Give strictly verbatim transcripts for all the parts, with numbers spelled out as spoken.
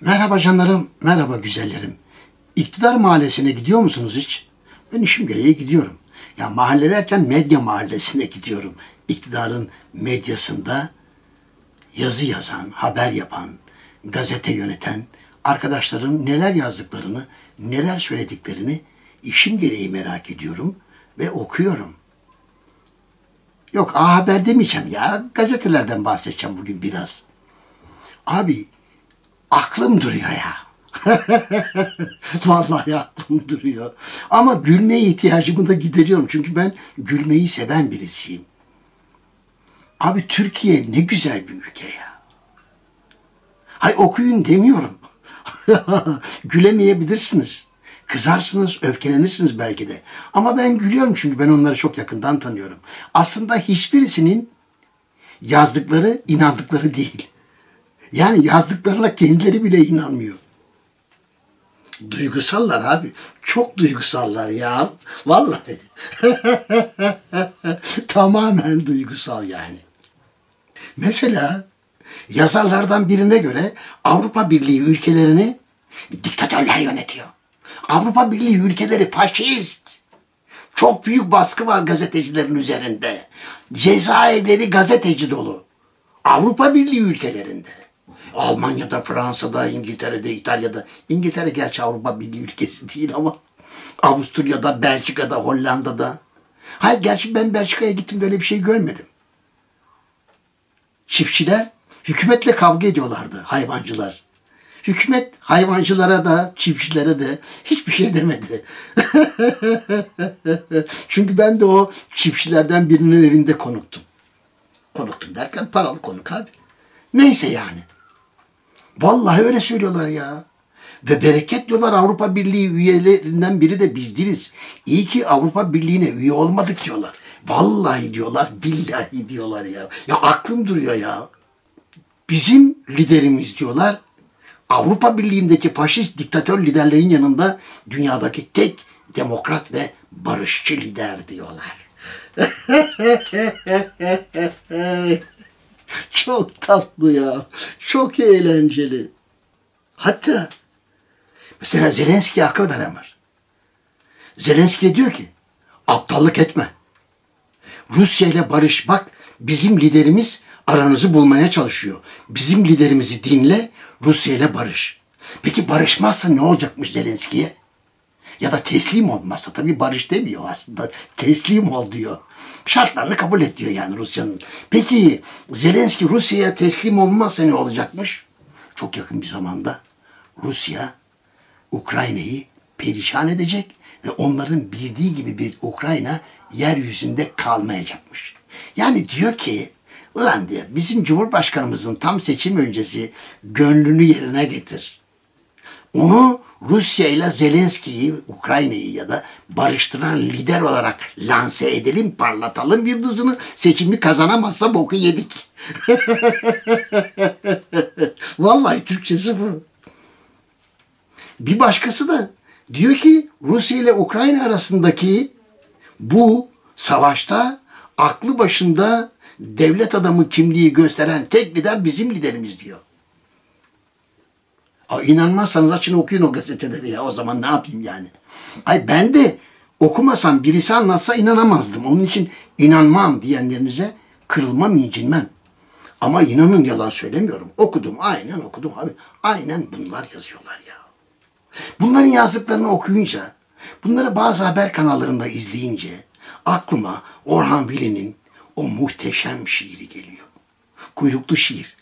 Merhaba canlarım, merhaba güzellerim. İktidar Mahallesi'ne gidiyor musunuz hiç? Ben işim gereği gidiyorum. Ya mahalle derken medya mahallesine gidiyorum. İktidarın medyasında yazı yazan, haber yapan, gazete yöneten arkadaşların neler yazdıklarını, neler söylediklerini işim gereği merak ediyorum ve okuyorum. Yok A Haber demeyeceğim ya, gazetelerden bahsedeceğim bugün biraz. Abi aklım duruyor ya. Vallahi aklım duruyor. Ama gülmeye ihtiyacımı da gideriyorum. Çünkü ben gülmeyi seven birisiyim. Abi Türkiye ne güzel bir ülke ya. Hay okuyun demiyorum. Gülemeyebilirsiniz. Kızarsınız, öfkelenirsiniz belki de. Ama ben gülüyorum çünkü ben onları çok yakından tanıyorum. Aslında hiçbirisinin yazdıkları inandıkları değil. Yani yazdıklarına kendileri bile inanmıyor. Duygusallar abi. Çok duygusallar ya. Vallahi. Tamamen duygusal yani. Mesela yazarlardan birine göre Avrupa Birliği ülkelerini diktatörler yönetiyor. Avrupa Birliği ülkeleri faşist. Çok büyük baskı var gazetecilerin üzerinde. Cezaevleri gazeteci dolu. Avrupa Birliği ülkelerinde. Almanya'da, Fransa'da, İngiltere'de, İtalya'da. İngiltere gerçi Avrupa Birliği ülkesi değil ama Avusturya'da, Belçika'da, Hollanda'da. Hayır gerçi ben Belçika'ya gittim de öyle bir şey görmedim. Çiftçiler hükümetle kavga ediyorlardı, hayvancılar. Hükümet hayvancılara da, çiftçilere de hiçbir şey demedi. Çünkü ben de o çiftçilerden birinin evinde konuktum. Konuktum derken paralı konuk abi. Neyse yani. Vallahi öyle söylüyorlar ya. Ve bereket diyorlar Avrupa Birliği üyelerinden biri de biz değiliz. İyi ki Avrupa Birliği'ne üye olmadık diyorlar. Vallahi diyorlar, billahi diyorlar ya. Ya aklım duruyor ya. Bizim liderimiz diyorlar, Avrupa Birliği'ndeki faşist diktatör liderlerin yanında dünyadaki tek demokrat ve barışçı lider diyorlar. Çok tatlı ya. Çok eğlenceli. Hatta mesela Zelenski'ye akıl veren var. Zelenski diyor ki aptallık etme. Rusya ile barış. Bak bizim liderimiz aranızı bulmaya çalışıyor. Bizim liderimizi dinle, Rusya ile barış. Peki barışmazsa ne olacakmış Zelenski'ye? Ya da teslim olmazsa, tabii barış demiyor aslında, teslim ol diyor. Şartlarını kabul et diyor yani Rusya'nın. Peki Zelenski Rusya'ya teslim olmazsa ne olacakmış? Çok yakın bir zamanda Rusya Ukrayna'yı perişan edecek ve onların bildiği gibi bir Ukrayna yeryüzünde kalmayacakmış. Yani diyor ki, ulan diyor bizim Cumhurbaşkanımızın tam seçim öncesi gönlünü yerine getir. Onu Rusya ile Zelenski'yi, Ukrayna'yı ya da barıştıran lider olarak lanse edelim, parlatalım yıldızını. Seçimi kazanamazsa boku yedik. Vallahi Türkçesi bu. Bir başkası da diyor ki Rusya ile Ukrayna arasındaki bu savaşta aklı başında devlet adamı kimliği gösteren tek lider bizim liderimiz diyor. Aa, inanmazsanız açın okuyun o gazeteleri ya. O zaman ne yapayım yani? Ay ben de okumasam birisi anlatsa inanamazdım. Onun için inanmam diyenlerinize kırılmam, incinmem. Ama inanın yalan söylemiyorum. Okudum, aynen okudum abi. Aynen bunlar yazıyorlar ya. Bunların yazdıklarını okuyunca, bunları bazı haber kanallarında izleyince aklıma Orhan Veli'nin o muhteşem şiiri geliyor. Kuyruklu şiir.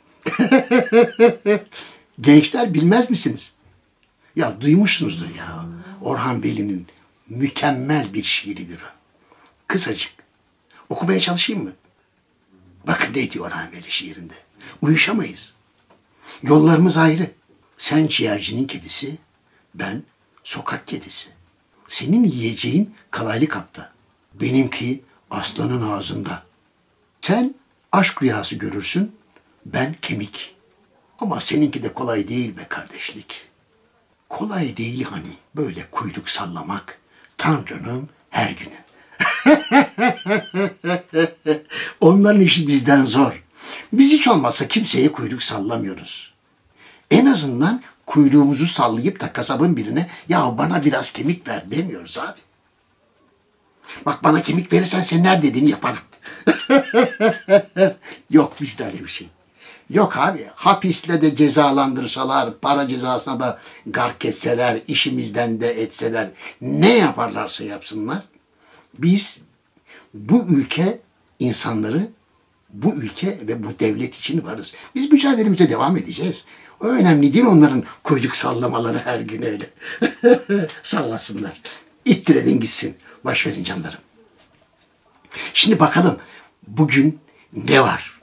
Gençler bilmez misiniz? Ya duymuşsunuzdur ya. Orhan Veli'nin mükemmel bir şiiridir o. Kısacık. Okumaya çalışayım mı? Bakın ne diyor Orhan Veli şiirinde. Uyuşamayız. Yollarımız ayrı. Sen ciğercinin kedisi, ben sokak kedisi. Senin yiyeceğin kalaylı kapta. Benimki aslanın ağzında. Sen aşk rüyası görürsün, ben kemik. Ama seninki de kolay değil be kardeşlik. Kolay değil hani böyle kuyruk sallamak Tanrı'nın her günü. Onların işi bizden zor. Biz hiç olmazsa kimseye kuyruk sallamıyoruz. En azından kuyruğumuzu sallayıp da kasabın birine ya bana biraz kemik ver demiyoruz abi. Bak bana kemik verirsen sen her dediğini yaparım. Yok bizde öyle bir şey. Yok abi, hapisle de cezalandırsalar, para cezasına da gark etseler, işimizden de etseler, ne yaparlarsa yapsınlar, biz bu ülke insanları, bu ülke ve bu devlet için varız. Biz mücadelemize devam edeceğiz. O önemli değil onların kuyruk sallamaları her gün öyle. Sallasınlar. İttiredin gitsin. Boş verin canlarım. Şimdi bakalım bugün ne var?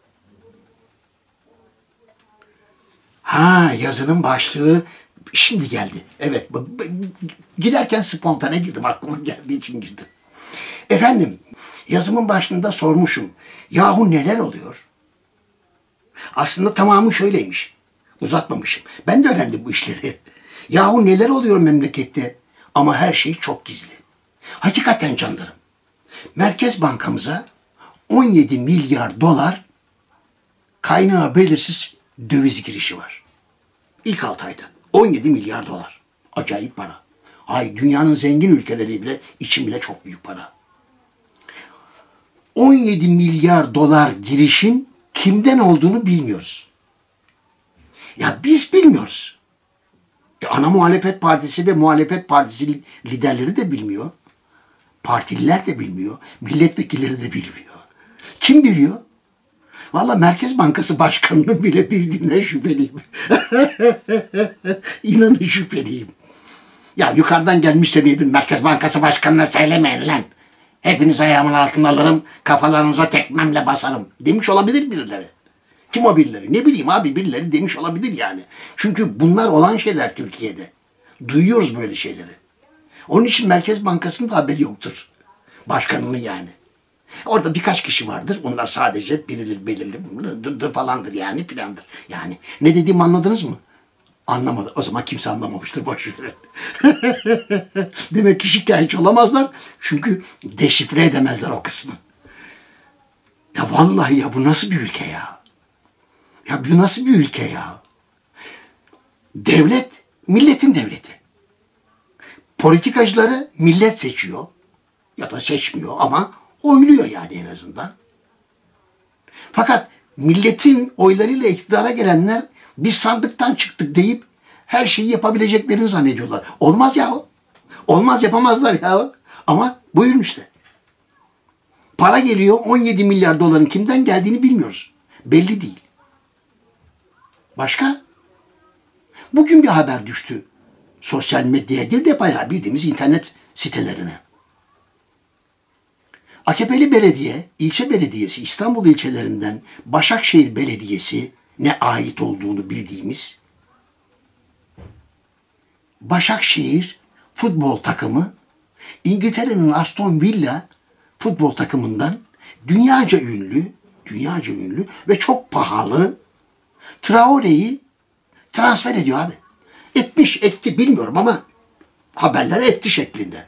Ha, yazının başlığı şimdi geldi. Evet, giderken spontane girdim. Aklıma geldiği için girdim. Efendim, yazımın başlığında sormuşum. Yahu neler oluyor? Aslında tamamı şöyleymiş. Uzatmamışım. Ben de öğrendim bu işleri. Yahu neler oluyor memlekette? Ama her şey çok gizli. Hakikaten canlarım. Merkez Bankamıza on yedi milyar dolar kaynağı belirsiz döviz girişi var. İlk altı ayda on yedi milyar dolar. Acayip para. Ay dünyanın zengin ülkeleri bile için bile çok büyük para. on yedi milyar dolar girişin kimden olduğunu bilmiyoruz. Ya biz bilmiyoruz. E ana muhalefet partisi ve muhalefet partisi liderleri de bilmiyor. Partililer de bilmiyor. Milletvekilleri de bilmiyor. Kim biliyor? Vallahi Merkez Bankası Başkanı'nın bile bildiğinden şüpheliyim. İnanın şüpheliyim. Ya yukarıdan gelmişse bir Merkez Bankası Başkanı'na söylemeyin lan. Hepiniz ayağımın altına alırım, kafalarınıza tekmemle basarım demiş olabilir birileri. Kim o birileri? Ne bileyim abi, birileri demiş olabilir yani. Çünkü bunlar olan şeyler Türkiye'de. Duyuyoruz böyle şeyleri. Onun için Merkez Bankası'nın da haberi yoktur. Başkanının yani. Orada birkaç kişi vardır. Onlar sadece birileri belirli falandır yani filandır. Yani ne dediğimi anladınız mı? Anlamadı. O zaman kimse anlamamıştır. Boş verin. Demek ki şikayetçi olamazlar. Çünkü deşifre edemezler o kısmı. Ya vallahi ya bu nasıl bir ülke ya? Ya bu nasıl bir ülke ya? Devlet, milletin devleti. Politikacıları millet seçiyor. Ya da seçmiyor ama oyluyor yani en azından. Fakat milletin oylarıyla iktidara gelenler biz sandıktan çıktık deyip her şeyi yapabileceklerini zannediyorlar. Olmaz yahu. Olmaz, yapamazlar yahu. Ama buyurun işte. Para geliyor, on yedi milyar doların kimden geldiğini bilmiyoruz. Belli değil. Başka? Bugün bir haber düştü. Sosyal medyaya değil de bayağı bildiğimiz internet sitelerine. A K P'li belediye, ilçe belediyesi, İstanbul ilçelerinden Başakşehir Belediyesi ne ait olduğunu bildiğimiz Başakşehir futbol takımı İngiltere'nin Aston Villa futbol takımından dünyaca ünlü, dünyaca ünlü ve çok pahalı Traore'yi transfer ediyor abi. Etmiş, etti bilmiyorum ama haberler etti şeklinde.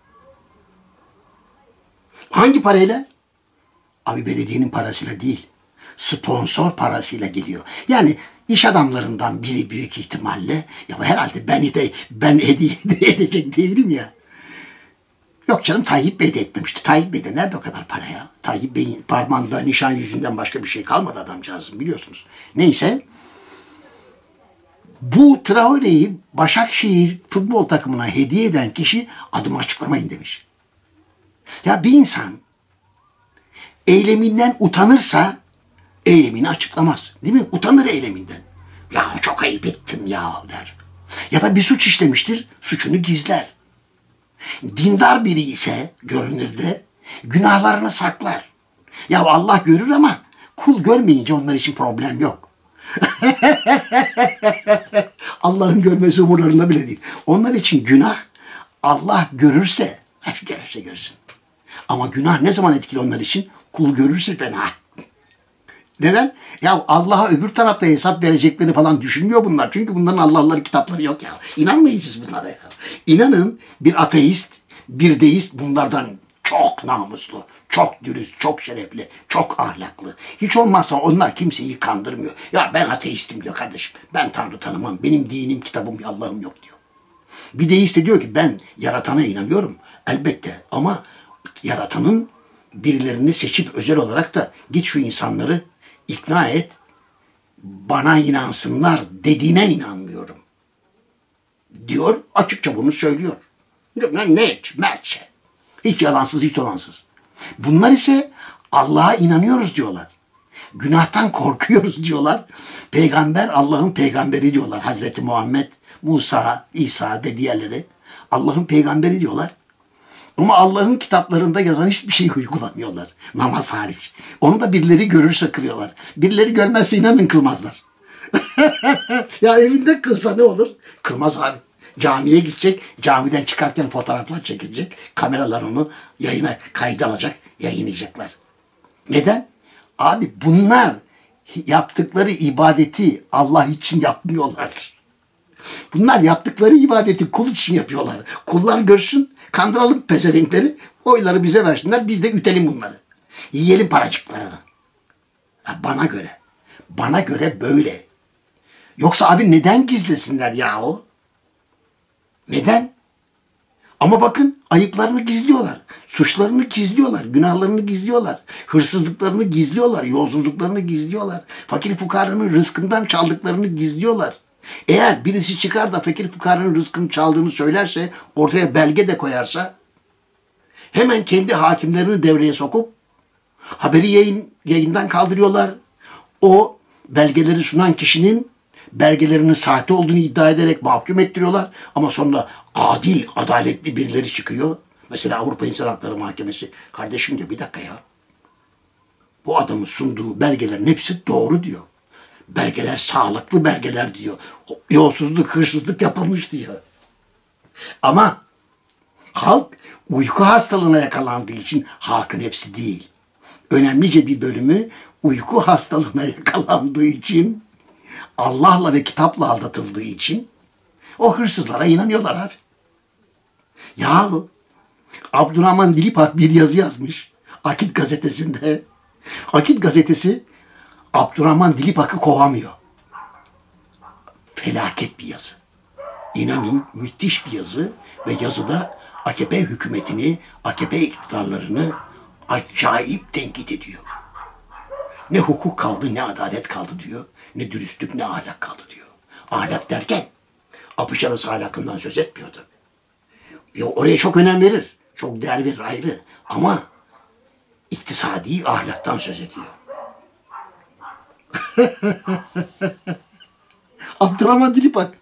Hangi parayla? Abi belediyenin parasıyla değil, sponsor parasıyla geliyor. Yani iş adamlarından biri büyük ihtimalle, ya herhalde beni de ben hediye edecek değilim ya. Yok canım, Tayyip Bey de etmemişti. Tayyip Bey de nerede o kadar para ya? Tayyip Bey'in parmağında nişan yüzünden başka bir şey kalmadı adamcağızın, biliyorsunuz. Neyse. Bu Traore'yi Başakşehir futbol takımına hediye eden kişi adımı açıklamayın demiş. Ya bir insan eyleminden utanırsa eylemini açıklamaz. Değil mi? Utanır eyleminden. Ya çok ayıp ettim ya der. Ya da bir suç işlemiştir, suçunu gizler. Dindar biri ise görünürde günahlarını saklar. Ya Allah görür ama kul görmeyince onlar için problem yok. Allah'ın görmesi umurlarında bile değil. Onlar için günah Allah görürse, görürse görsün. Ama günah ne zaman etkili onlar için? Kul görürse fena. Neden? Ya Allah'a öbür tarafta hesap vereceklerini falan düşünmüyor bunlar. Çünkü bunların Allah'ları kitapları yok ya. İnanmayın siz bunlara ya. İnanın bir ateist, bir deist bunlardan çok namuslu, Çok dürüst, çok şerefli, çok ahlaklı. Hiç olmazsa onlar kimseyi kandırmıyor. Ya ben ateistim diyor kardeşim. Ben Tanrı tanımam. Benim dinim, kitabım, Allah'ım yok diyor. Bir deist de diyor ki ben yaratana inanıyorum. Elbette ama yaratanın birilerini seçip özel olarak da git şu insanları ikna et, bana inansınlar dediğine inanmıyorum diyor. Açıkça bunu söylüyor. Net, mertçe. Hiç yalansız, hiç dolansız. Bunlar ise Allah'a inanıyoruz diyorlar. Günahtan korkuyoruz diyorlar. Peygamber Allah'ın peygamberi diyorlar. Hazreti Muhammed, Musa, İsa ve diğerleri Allah'ın peygamberi diyorlar. Ama Allah'ın kitaplarında yazan hiçbir şeyi uygulamıyorlar. Namaz hariç. Onu da birileri görürse kılıyorlar. Birileri görmezse inanın kılmazlar. Ya evinde kılsa ne olur? Kılmaz abi. Camiye gidecek, camiden çıkarken fotoğraflar çekilecek. Kameralar onu yayına kayda alacak, yayınlayacaklar. Neden? Abi bunlar yaptıkları ibadeti Allah için yapmıyorlar. Bunlar yaptıkları ibadeti kul için yapıyorlar. Kullar görsün, kandıralım pezevenkleri, oyları bize versinler, biz de ütelim bunları. Yiyelim paracıklarını. Ya bana göre, bana göre böyle. Yoksa abi neden gizlesinler yahu? Neden? Ama bakın ayıplarını gizliyorlar. Suçlarını gizliyorlar. Günahlarını gizliyorlar. Hırsızlıklarını gizliyorlar. Yolsuzluklarını gizliyorlar. Fakir fukaranın rızkından çaldıklarını gizliyorlar. Eğer birisi çıkar da fakir fukaranın rızkını çaldığını söylerse, ortaya belge de koyarsa, hemen kendi hakimlerini devreye sokup haberi yayın, yayından kaldırıyorlar. O belgeleri sunan kişinin belgelerinin sahte olduğunu iddia ederek mahkum ettiriyorlar. Ama sonra adil, adaletli birileri çıkıyor. Mesela Avrupa İnsan Hakları Mahkemesi. Kardeşim diyor, bir dakika ya. Bu adamın sunduğu belgelerin hepsi doğru diyor. Belgeler sağlıklı belgeler diyor. Yolsuzluk, hırsızlık yapılmış diyor. Ama halk uyku hastalığına yakalandığı için, halkın hepsi değil, önemlice bir bölümü uyku hastalığına yakalandığı için, Allah'la ve kitapla aldatıldığı için o hırsızlara inanıyorlar abi. Yahu Abdurrahman Dilipak bir yazı yazmış Akit gazetesinde. Akit gazetesi Abdurrahman Dilipak'ı kovamıyor. Felaket bir yazı. İnanın müthiş bir yazı ve yazıda A K P hükümetini, A K P iktidarlarını acayip tenkit ediyor. Ne hukuk kaldı, ne adalet kaldı diyor. Ne dürüstlük, ne ahlak kaldı diyor. Ahlak derken apış arası ahlakından söz etmiyordu. Ya oraya çok önem verir. Çok değer verir ayrı. Ama iktisadi ahlaktan söz ediyor. Abdurrahman Dilipak.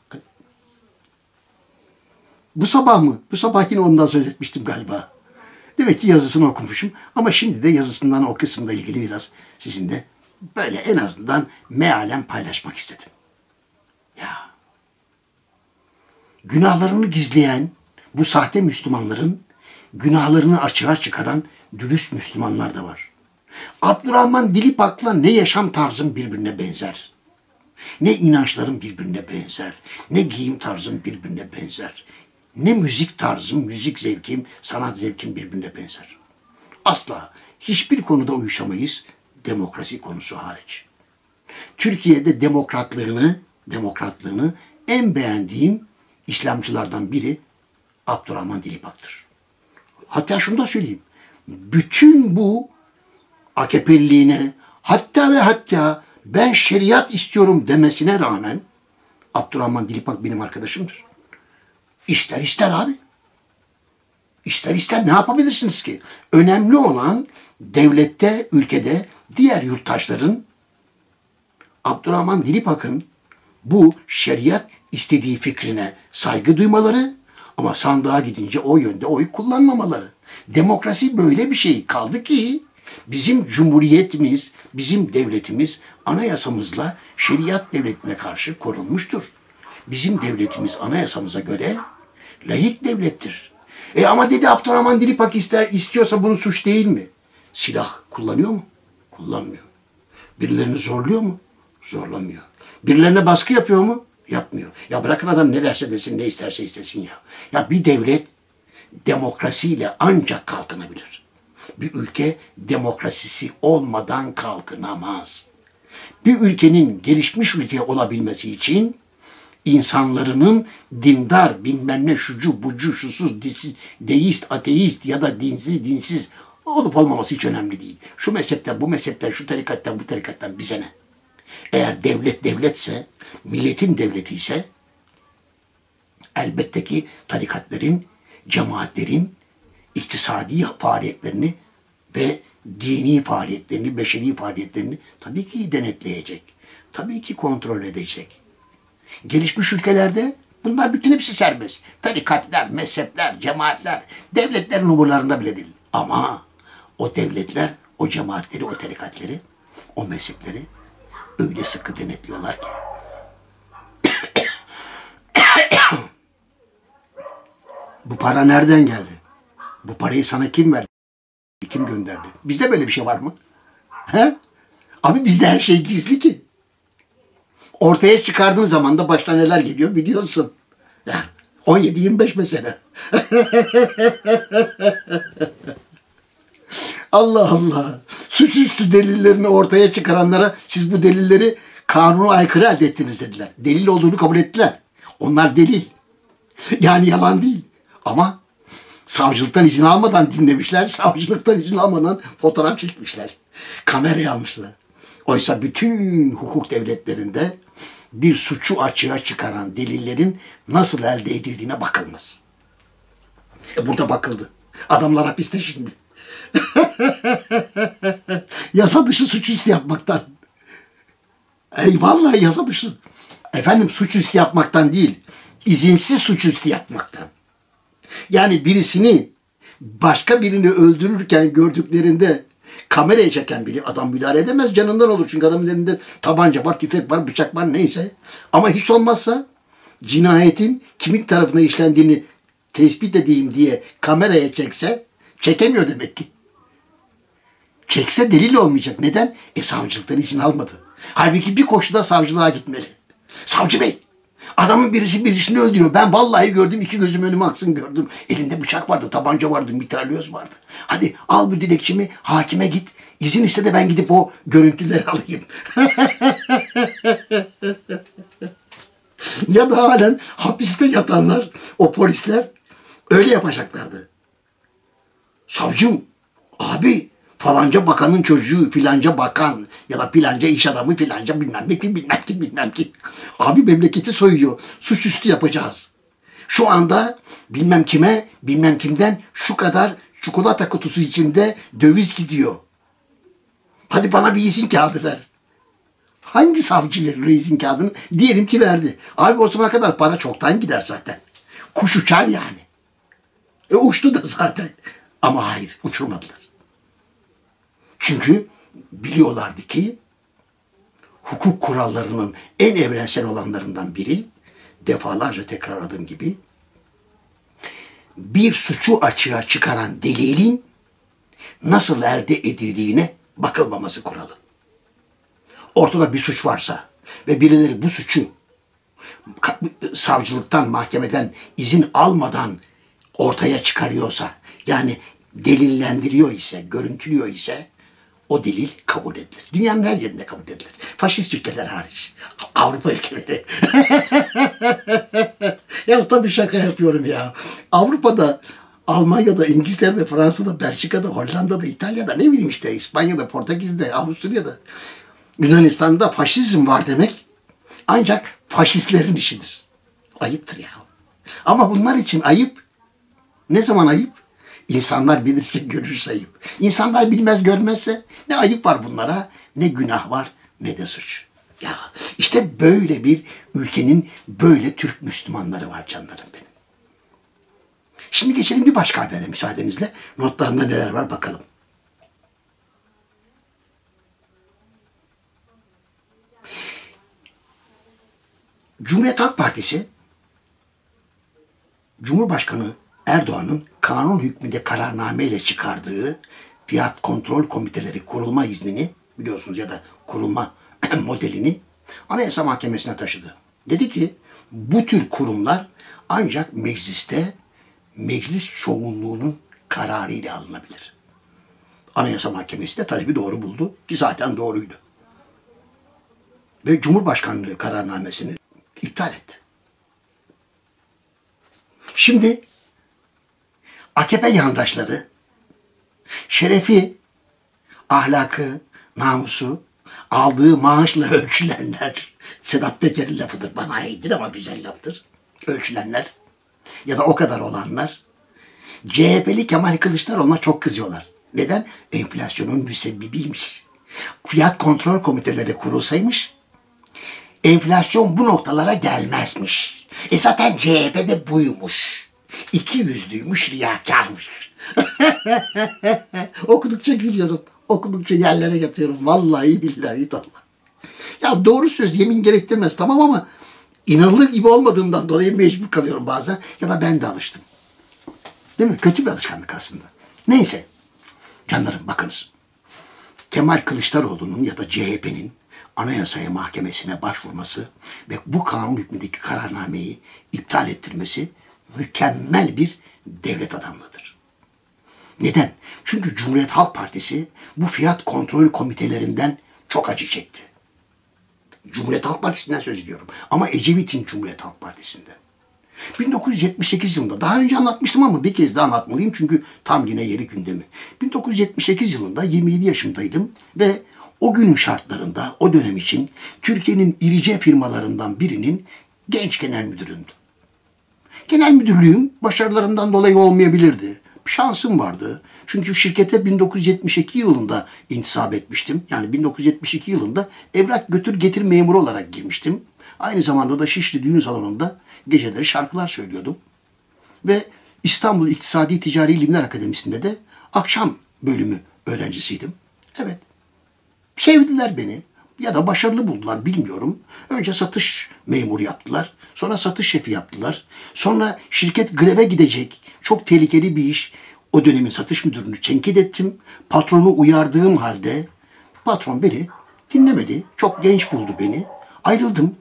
Bu sabah mı? Bu sabah yine ondan söz etmiştim galiba. Demek ki yazısını okumuşum. Ama şimdi de yazısından o kısımla ilgili biraz sizinle böyle en azından mealen paylaşmak istedim. Ya. Günahlarını gizleyen bu sahte Müslümanların günahlarını açığa çıkaran dürüst Müslümanlar da var. Abdurrahman Dilipak'la ne yaşam tarzım birbirine benzer, ne inançlarım birbirine benzer, ne giyim tarzım birbirine benzer, ne müzik tarzım, müzik zevkim, sanat zevkim birbirine benzer. Asla hiçbir konuda uyuşamayız, demokrasi konusu hariç. Türkiye'de demokratlığını, demokratlığını en beğendiğim İslamcılardan biri Abdurrahman Dilipak'tır. Hatta şunu da söyleyeyim. Bütün bu A K P'liliğine, hatta ve hatta ben şeriat istiyorum demesine rağmen Abdurrahman Dilipak benim arkadaşımdır. İster ister abi. İster ister ne yapabilirsiniz ki? Önemli olan devlette, ülkede diğer yurttaşların Abdurrahman Dilipak'ın bu şeriat istediği fikrine saygı duymaları ama sandığa gidince o yönde oy kullanmamaları. Demokrasi böyle bir şey kaldı ki bizim cumhuriyetimiz, bizim devletimiz anayasamızla şeriat devletine karşı korunmuştur. Bizim devletimiz anayasamıza göre laik devlettir. E ama dedi Abdurrahman Dilipak ister, istiyorsa bunu suç değil mi? Silah kullanıyor mu? Kullanmıyor. Birilerini zorluyor mu? Zorlamıyor. Birilerine baskı yapıyor mu? Yapmıyor. Ya bırakın adam ne derse desin, ne isterse istesin ya. Ya bir devlet demokrasiyle ancak kalkınabilir. Bir ülke demokrasisi olmadan kalkınamaz. Bir ülkenin gelişmiş ülke olabilmesi için insanların dindar, bilmem ne, şucu, bucu, şusuz, disiz, deist, ateist ya da dinsiz, dinsiz olup olmaması hiç önemli değil. Şu mezhepten, bu mezhepten, şu tarikattan, bu tarikattan bize ne? Eğer devlet devletse, milletin devleti ise elbette ki tarikatların, cemaatlerin iktisadi faaliyetlerini ve dini faaliyetlerini, beşeri faaliyetlerini tabii ki denetleyecek. Tabii ki kontrol edecek. Gelişmiş ülkelerde bunlar bütün hepsi serbest. Tarikatlar, mezhepler, cemaatler, devletlerin umurlarında bile değil. Ama o devletler, o cemaatleri, o tarikatları, o mezhepleri öyle sıkı denetliyorlar ki. Bu para nereden geldi? Bu parayı sana kim verdi? Kim gönderdi? Bizde böyle bir şey var mı? He? Abi bizde her şey gizli ki. Ortaya çıkardığın zaman da başta neler geliyor biliyorsun. Ya, on yedi yirmi beş mesela. Allah Allah. Suçüstü delillerini ortaya çıkaranlara siz bu delilleri kanuna aykırı elde ettiniz dediler. Delil olduğunu kabul ettiler. Onlar delil. Yani yalan değil. Ama savcılıktan izin almadan dinlemişler. Savcılıktan izin almadan fotoğraf çekmişler. Kameraya almışlar. Oysa bütün hukuk devletlerinde bir suçu açığa çıkaran delillerin nasıl elde edildiğine bakılmaz. E burada bakıldı. Adamlar hapiste şimdi. Yasa dışı suçüstü yapmaktan. Ey vallahi yasa dışı. Efendim suçüstü yapmaktan değil, izinsiz suçüstü yapmaktan. Yani birisini başka birini öldürürken gördüklerinde kameraya çeken biri, adam müdahale edemez, canından olur. Çünkü adamın elinde tabanca var, tüfek var, bıçak var, neyse. Ama hiç olmazsa cinayetin kimin tarafına işlendiğini tespit edeyim diye kameraya çekse, çekemiyor demek ki. Çekse delil olmayacak. Neden? E savcılıktan izin almadı. Halbuki bir koşuda savcılığa gitmeli. Savcı bey, adamın birisi birisini öldürüyor. Ben vallahi gördüm, iki gözüm önüme aksın gördüm. Elinde bıçak vardı, tabanca vardı, mitralyöz vardı. Hadi al bu dilekçemi, hakime git. İzin iste de ben gidip o görüntüleri alayım. Ya da halen hapiste yatanlar, o polisler öyle yapacaklardı. Savcım, abi falanca bakanın çocuğu, filanca bakan ya da filanca iş adamı, filanca bilmem ne kim, bilmem kim, bilmem kim. Abi memleketi soyuyor, suçüstü yapacağız. Şu anda bilmem kime, bilmem kimden şu kadar çikolata kutusu içinde döviz gidiyor. Hadi bana bir izin kağıdı ver. Hangi savcı verir izin kağıdını? Diyelim ki verdi. Abi o zamana kadar para çoktan gider zaten. Kuş uçar yani. E uçtu da zaten. Ama hayır, uçurmadılar. Çünkü biliyorlardı ki hukuk kurallarının en evrensel olanlarından biri, defalarca tekrarladığım gibi, bir suçu açığa çıkaran delilin nasıl elde edildiğine bakılmaması kuralı. Ortada bir suç varsa ve birileri bu suçu savcılıktan, mahkemeden izin almadan ortaya çıkarıyorsa, yani delillendiriyor ise, görüntülüyor ise o delil kabul edilir. Dünyanın her yerinde kabul edilir. Faşist ülkeler hariç. Avrupa ülkeleri. Ya tabii şaka yapıyorum ya. Avrupa'da, Almanya'da, İngiltere'de, Fransa'da, Belçika'da, Hollanda'da, İtalya'da, ne bileyim işte İspanya'da, Portekiz'de, Avusturya'da, Yunanistan'da faşizm var demek ancak faşistlerin işidir. Ayıptır ya. Ama bunlar için ayıp. Ne zaman ayıp? İnsanlar bilirse görürse ayıp. İnsanlar bilmez görmezse ne ayıp var bunlara, ne günah var, ne de suç. Ya işte böyle bir ülkenin böyle Türk Müslümanları var canlarım benim. Şimdi geçelim bir başka habere müsaadenizle. Notlarımda neler var bakalım. Cumhuriyet Halk Partisi, Cumhurbaşkanı Erdoğan'ın kanun hükmünde kararname ile çıkardığı fiyat kontrol komiteleri kurulma iznini biliyorsunuz ya da kurulma modelini Anayasa Mahkemesi'ne taşıdı. Dedi ki bu tür kurumlar ancak mecliste meclis çoğunluğunun kararıyla alınabilir. Anayasa Mahkemesi de talebi doğru buldu ki zaten doğruydu. Ve Cumhurbaşkanlığı kararnamesini iptal etti. Şimdi A K P yandaşları şerefi, ahlakı, namusu, aldığı maaşla ölçülenler, Sedat Peker'in lafıdır, bana aittir ama güzel laftır, ölçülenler ya da o kadar olanlar, C H P'li Kemal Kılıçdaroğlu'na çok kızıyorlar. Neden? Enflasyonun müsebbibiymiş. Fiyat kontrol komiteleri kurulsaymış, enflasyon bu noktalara gelmezmiş. E zaten C H P'de buymuş. İki yüzlüymüş, riyakarmış. Okudukça gülüyorum. Okudukça yerlere yatıyorum. Vallahi billahi tallah. Ya doğru söz yemin gerektirmez tamam ama inanılır gibi olmadığımdan dolayı mecbur kalıyorum bazen. Ya da ben de alıştım. Değil mi? Kötü bir alışkanlık aslında. Neyse. Canlarım bakınız. Kemal Kılıçdaroğlu'nun ya da C H P'nin Anayasaya Mahkemesi'ne başvurması ve bu kanun hükmündeki kararnameyi iptal ettirmesi mükemmel bir devlet adamlığıdır. Neden? Çünkü Cumhuriyet Halk Partisi bu fiyat kontrol komitelerinden çok acı çekti. Cumhuriyet Halk Partisi'nden söz ediyorum. Ama Ecevit'in Cumhuriyet Halk Partisi'nde. bin dokuz yüz yetmiş sekiz yılında, daha önce anlatmıştım ama bir kez daha anlatmalıyım çünkü tam yine yeri gündemi. bin dokuz yüz yetmiş sekiz yılında yirmi yedi yaşımdaydım ve o günün şartlarında, o dönem için Türkiye'nin irice firmalarından birinin genç genel müdüründüm. Genel müdürlüğüm başarılarımdan dolayı olmayabilirdi. Şansım vardı. Çünkü şirkete bin dokuz yüz yetmiş iki yılında intisap etmiştim. Yani bin dokuz yüz yetmiş iki yılında evrak götür getir memuru olarak girmiştim. Aynı zamanda da Şişli Düğün Salonu'nda geceleri şarkılar söylüyordum. Ve İstanbul İktisadi Ticari İlimler Akademisi'nde de akşam bölümü öğrencisiydim. Evet. Sevdiler beni ya da başarılı buldular bilmiyorum. Önce satış memuru yaptılar. Sonra satış şefi yaptılar. Sonra şirket greve gidecek. Çok tehlikeli bir iş. O dönemin satış müdürünü tenkit ettim. Patronu uyardığım halde patron beni dinlemedi. Çok genç buldu beni. Ayrıldım.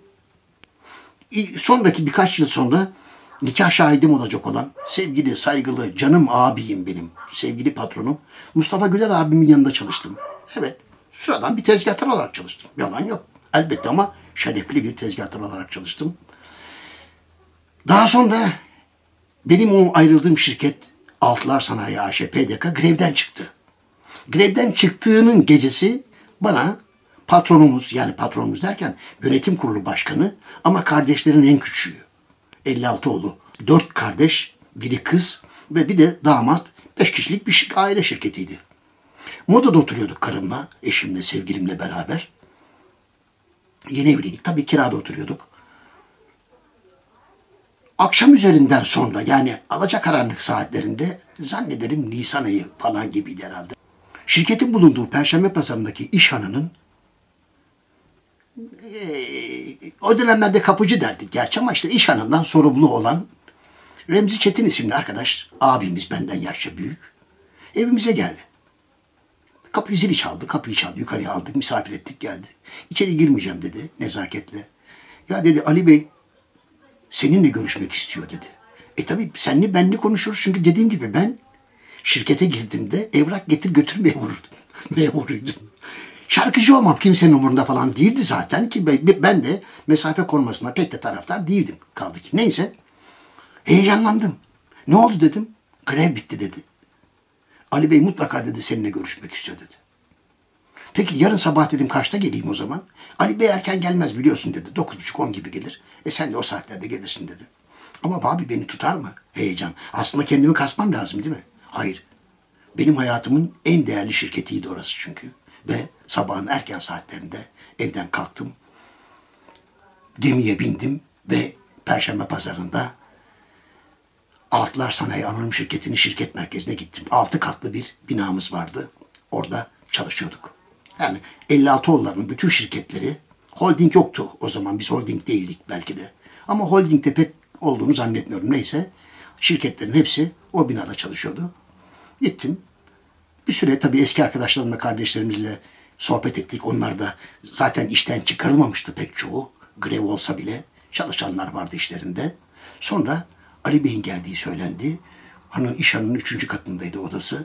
Sonraki birkaç yıl sonra nikah şahidim olacak olan sevgili, saygılı, canım abiyim benim, sevgili patronum Mustafa Güler abimin yanında çalıştım. Evet, sıradan bir tezgahtar olarak çalıştım. Yalan yok. Elbette ama şerefli bir tezgahtar olarak çalıştım. Daha sonra benim o ayrıldığım şirket Altılar Sanayi A Ş P D K grevden çıktı. Grevden çıktığının gecesi bana patronumuz, yani patronumuz derken yönetim kurulu başkanı ama kardeşlerin en küçüğü. elli altı oğlu. Dört kardeş, biri kız ve bir de damat. Beş kişilik bir aile şirketiydi. Moda'da oturuyorduk karımla, eşimle, sevgilimle beraber. Yeni evliydik. Tabii kirada oturuyorduk. Akşam üzerinden sonra yani alacakaranlık saatlerinde zannederim Nisan ayı falan gibiydi herhalde. Şirketin bulunduğu Perşembe Pazarı'ndaki İşhanı'nın Ee, o dönemlerde kapıcı derdik gerçi ama işte iş hanından sorumlu olan Remzi Çetin isimli arkadaş, abimiz benden yaşça büyük, evimize geldi. Kapıyı zili çaldı, kapıyı çaldı, yukarıya aldık, misafir ettik geldi. İçeri girmeyeceğim dedi nezaketle. Ya dedi Ali Bey seninle görüşmek istiyor dedi. E tabii senle benle konuşuruz çünkü dediğim gibi ben şirkete girdiğimde evrak getir götür memuruydum. memuruydum. Şarkıcı olmam kimsenin umurunda falan değildi zaten ki ben de mesafe korumasına pek de taraftar değildim kaldı ki. Neyse heyecanlandım. Ne oldu dedim. Grev bitti dedi. Ali Bey mutlaka dedi seninle görüşmek istiyor dedi. Peki yarın sabah dedim kaçta geleyim o zaman? Ali Bey erken gelmez biliyorsun dedi. Dokuz buçuk on gibi gelir. E sen de o saatlerde gelirsin dedi. Ama abi beni tutar mı? Heyecan. Aslında kendimi kasmam lazım değil mi? Hayır. Benim hayatımın en değerli şirketiydi orası çünkü. Ve sabahın erken saatlerinde evden kalktım. Gemiye bindim ve Perşembe Pazarı'nda Altılar Sanayi Anonim Şirketi'nin şirket merkezine gittim. Altı katlı bir binamız vardı. Orada çalışıyorduk. Yani elli altı oğulların bütün şirketleri, holding yoktu o zaman. Biz holding değildik belki de. Ama holdingde pek olduğunu zannetmiyorum. Neyse şirketlerin hepsi o binada çalışıyordu. Gittim. Bir süre tabii eski arkadaşlarımla, kardeşlerimizle sohbet ettik. Onlar da zaten işten çıkarılmamıştı pek çoğu. Grev olsa bile çalışanlar vardı işlerinde. Sonra Ali Bey'in geldiği söylendi. Hanın İşhan'ın üçüncü katındaydı odası.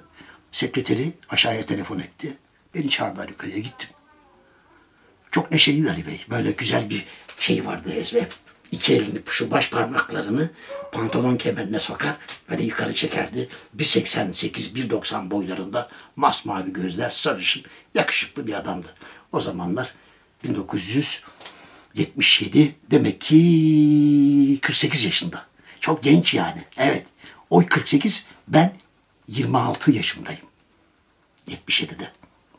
Sekreteri aşağıya telefon etti. Beni çağırdılar, yukarıya gittim. Çok neşeliydi Ali Bey. Böyle güzel bir şey vardı Ezbe. İki elini, şu baş parmaklarını pantolon kemerine sokar, böyle yukarı çekerdi. bir seksen sekiz bir doksan boylarında, masmavi gözler, sarışın, yakışıklı bir adamdı. O zamanlar bin dokuz yüz yetmiş yedi, demek ki kırk sekiz yaşında. Çok genç yani. Evet. O kırk sekiz, ben yirmi altı yaşındayım. yetmiş yedide.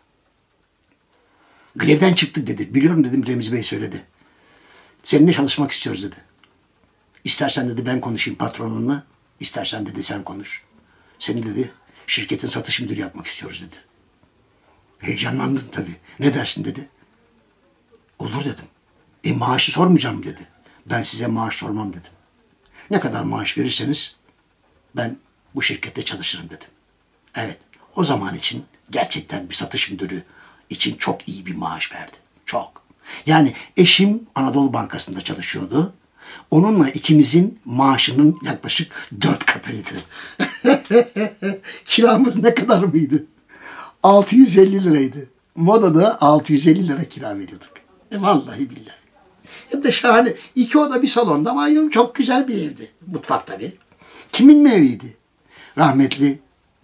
Grevden çıktık dedi. Biliyorum dedim, Remzi Bey söyledi. Seninle çalışmak istiyoruz dedi. İstersen dedi ben konuşayım patronunla. İstersen dedi sen konuş. Seni dedi şirketin satış müdürü yapmak istiyoruz dedi. Heyecanlandım tabii. Ne dersin dedi. Olur dedim. E maaşı sormayacağım dedi. Ben size maaş sormam dedim. Ne kadar maaş verirseniz ben bu şirkette çalışırım dedim. Evet, o zaman için gerçekten bir satış müdürü için çok iyi bir maaş verdi. Çok. Yani eşim Anadolu Bankası'nda çalışıyordu. Onunla ikimizin maaşının yaklaşık dört katıydı. Kiramız ne kadar mıydı? altı yüz elli liraydı. Modada altı yüz elli lira kira veriyorduk. E vallahi billahi. Hem de şahane. İki oda bir salonda ama çok güzel bir evdi. Mutfak tabii. Kimin mi eviydi? Rahmetli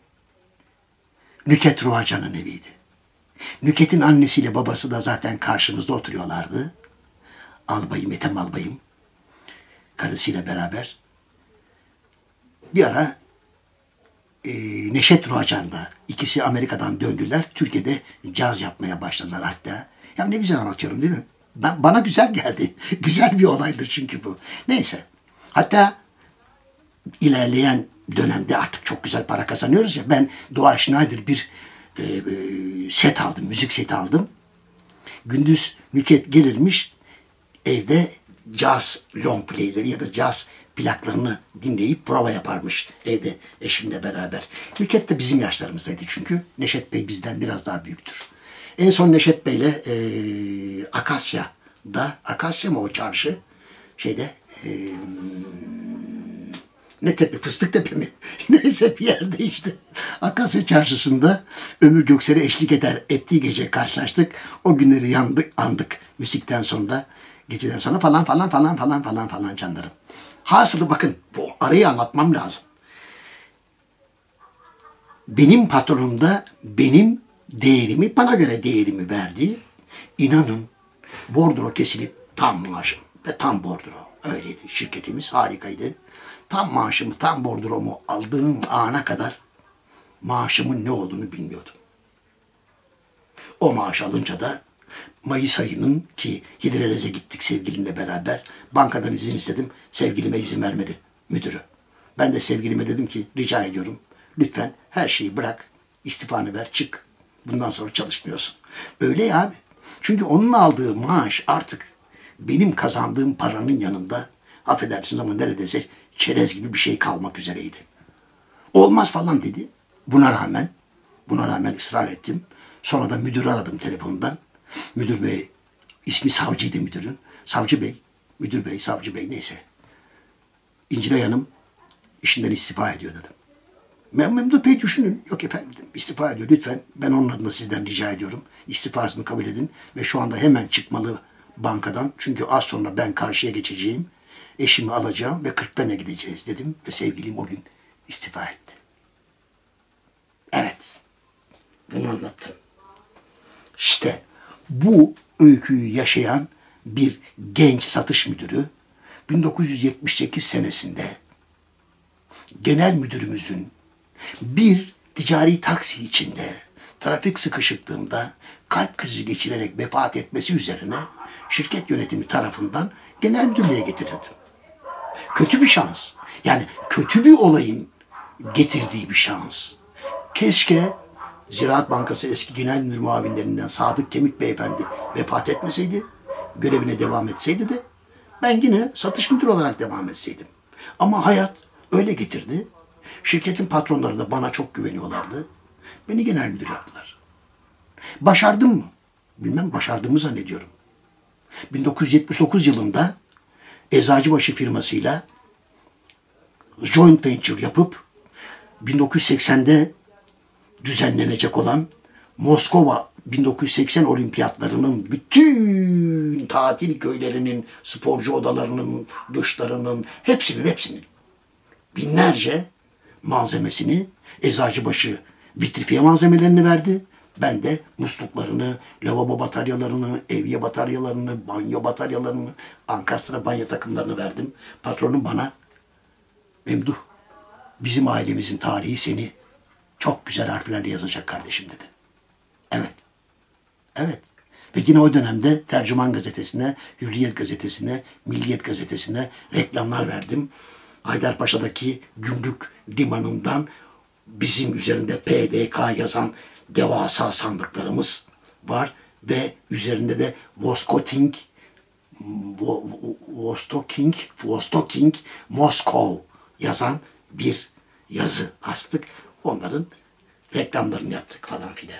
Nüket Ruhacan'ın eviydi. Nüket'in annesiyle babası da zaten karşımızda oturuyorlardı. Albayım, Ethem Albayım. Karısıyla beraber. Bir ara e, Neşet Ruhacan'da, ikisi Amerika'dan döndüler. Türkiye'de caz yapmaya başladılar hatta. Ya ne güzel anlatıyorum değil mi? Ben, bana güzel geldi. Güzel bir olaydır çünkü bu. Neyse. Hatta ilerleyen dönemde artık çok güzel para kazanıyoruz ya. Ben Doğa Schneider bir e, e, set aldım. Müzik seti aldım. Gündüz Nüket gelirmiş. Evde caz long playleri ya da caz plaklarını dinleyip prova yaparmış evde eşimle beraber. Nüket de bizim yaşlarımızdaydı çünkü. Neşet Bey bizden biraz daha büyüktür. En son Neşet Bey'le e, Akasya'da, Akasya mı o çarşı? Şeyde e, ne tepe, Fıstıktepe mi? Neyse bir yerde işte. Akasya Çarşısı'nda Ömür Göksel'e eşlik eder, ettiği gece karşılaştık. O günleri yandık, andık. Müzikten sonra, geceden sonra falan falan falan falan falan falan canlarım. Hasılı bakın, bu arayı anlatmam lazım. Benim patronumda benim değerimi, bana göre değerimi verdi. İnanın bordro kesilip tam maaşım ve tam bordro. Öyleydi. Şirketimiz harikaydı. Tam maaşımı, tam bordromu aldığım ana kadar maaşımın ne olduğunu bilmiyordum. O maaş alınca da Mayıs ayının, ki Hidrelez'e gittik sevgilimle beraber, bankadan izin istedim. Sevgilime izin vermedi müdürü. Ben de sevgilime dedim ki rica ediyorum lütfen her şeyi bırak, istifanı ver, çık. Bundan sonra çalışmıyorsun. Öyle ya abi. Çünkü onun aldığı maaş artık benim kazandığım paranın yanında, affedersiniz ama neredeyse çerez gibi bir şey kalmak üzereydi. Olmaz falan dedi. Buna rağmen, buna rağmen ısrar ettim. Sonra da müdürü aradım telefonundan. Müdür bey, ismi savcıydı müdürün. Savcı bey, müdür bey, savcı bey neyse. İncilay Hanım işinden istifa ediyor dedim. Memduh Bey düşünün. Yok efendim dedim, istifa ediyor. Lütfen ben onun adına sizden rica ediyorum. İstifasını kabul edin ve şu anda hemen çıkmalı bankadan. Çünkü az sonra ben karşıya geçeceğim. Eşimi alacağım ve Kırklareli'ne gideceğiz dedim. Ve sevgilim o gün istifa etti. Evet. Bunu anlattım. İşte bu öyküyü yaşayan bir genç satış müdürü bin dokuz yüz yetmiş sekiz senesinde genel müdürümüzün bir ticari taksi içinde trafik sıkışıklığında kalp krizi geçirerek vefat etmesi üzerine şirket yönetimi tarafından genel müdürlüğe getirildi. Kötü bir şans. Yani kötü bir olayın getirdiği bir şans. Keşke Ziraat Bankası eski genel müdür muavinlerinden Sadık Kemik Beyefendi vefat etmeseydi, görevine devam etseydi de ben yine satış müdürü olarak devam etseydim. Ama hayat öyle getirdi. Şirketin patronları da bana çok güveniyorlardı. Beni genel müdür yaptılar. Başardım mı? Bilmem, başardığımı zannediyorum. bin dokuz yüz yetmiş dokuz yılında Eczacıbaşı firmasıyla joint venture yapıp bin dokuz yüz seksende düzenlenecek olan Moskova bin dokuz yüz seksen olimpiyatlarının bütün tatil köylerinin, sporcu odalarının, duşlarının, hepsinin hepsinin binlerce malzemesini Eczacıbaşı vitrifiye malzemelerini verdi. Ben de musluklarını, lavabo bataryalarını, evye bataryalarını, banyo bataryalarını, ankastra banyo takımlarını verdim. Patronum bana, Memduh, bizim ailemizin tarihi seni çok güzel harflerle yazacak kardeşim dedi. Evet. Evet. Ve yine o dönemde Tercüman Gazetesi'ne, Hürriyet Gazetesi'ne, Milliyet Gazetesi'ne reklamlar verdim. Haydarpaşa'daki gümrük limanından bizim üzerinde P D K yazan devasa sandıklarımız var ve üzerinde de Vostoking, Vostoking, Vostoking, Moskov yazan bir yazı açtık. Onların reklamlarını yaptık falan filan.